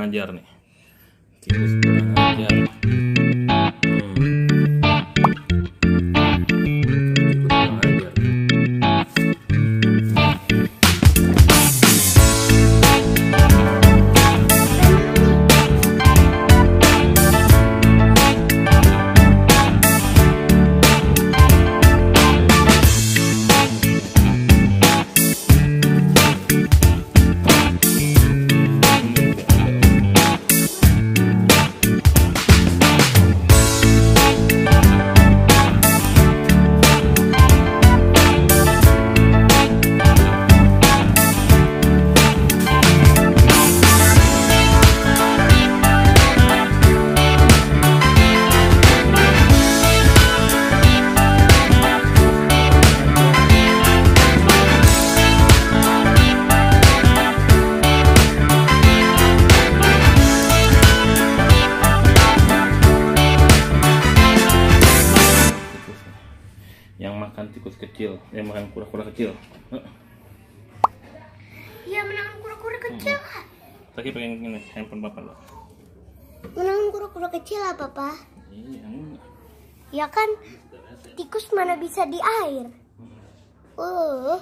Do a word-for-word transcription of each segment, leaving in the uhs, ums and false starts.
ajar nih. Tikus kurang ajar. Yang makan tikus kecil, yang makan kura-kura kecil. Iya, menangan kura-kura kecil. Hmm. Tadi pengen ini handphone papa lo. Menangan kura-kura kecil lah, papa. Iya. Ya kan, tikus mana bisa di air. Uh.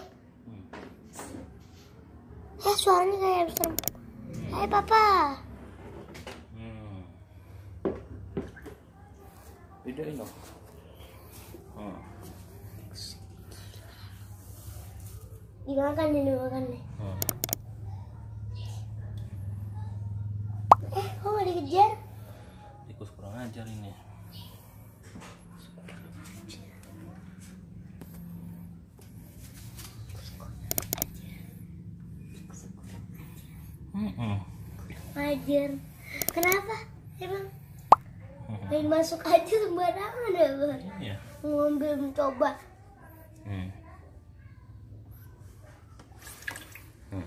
Eh, suaranya kayak serem. Hai, papa. Hmm. Videoin dong. Hmm. Dimakan nih, dimakan nih. Hmm. Eh, kok nggak dikejar? Tikus kurang ajar ini. Hmm. Ajar. Kenapa? Emang main masuk aja sembarangan ya, Bang? Iya. Ngambil mencoba. Hmm. Hmm.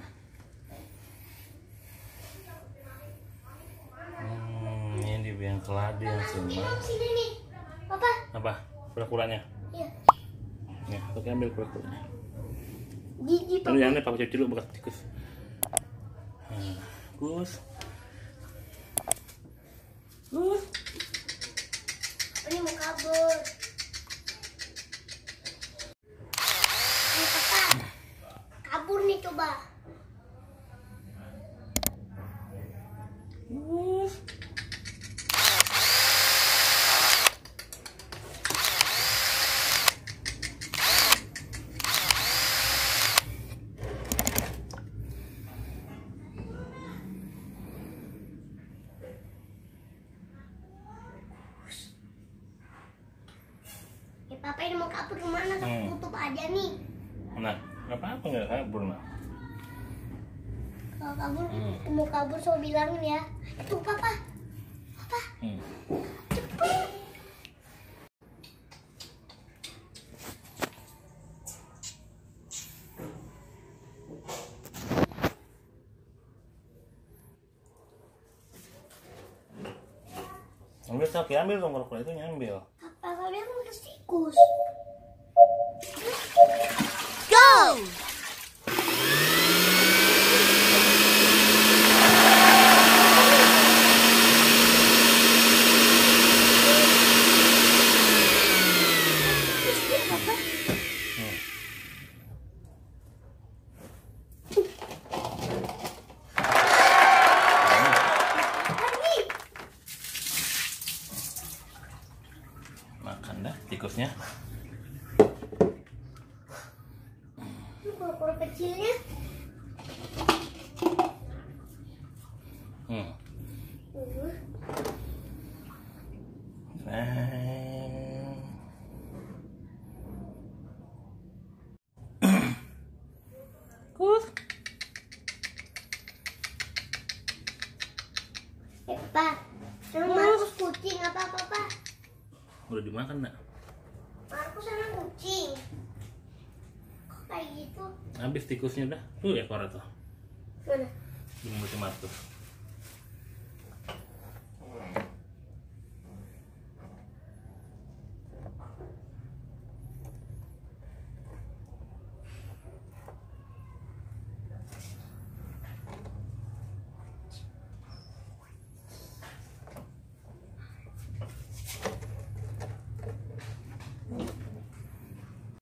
Hmm, ini dibiang keladi yang semua. Sini nih, papa. Apa? Kura-kuranya? Iya. Ya, oke ambil kura-kuranya. Gigi, Tapi papa. jangan deh, papa cuci dulu bekas tikus. Nah, Gus. Gus. Ini mau kabur. Ini papa. Kabur nih coba. Gus. Ya papa ini mau kabur kemana? Hmm. Tutup aja nih. Nah, apa-apa nggak kabur nah. Kalau kabur, Hmm. mau kabur so bilangin ya. Itu papa. Papa. Hmm. Cepet. Ambil sapi, ambil dong kura-kura itu nyambil. Papa dia mau ke tikus. Go! Hmm. Makan dah tikusnya. Ini kura-kura kecilnya. Hmm. Uh. Nah. Kus. Eh, papa. Sama Markus kucing apa papa? Udah dimakan nak? Markus sama kucing. Kok kayak gitu? Habis tikusnya udah. Tuh ya korat tuh. Mana? Belum Markus.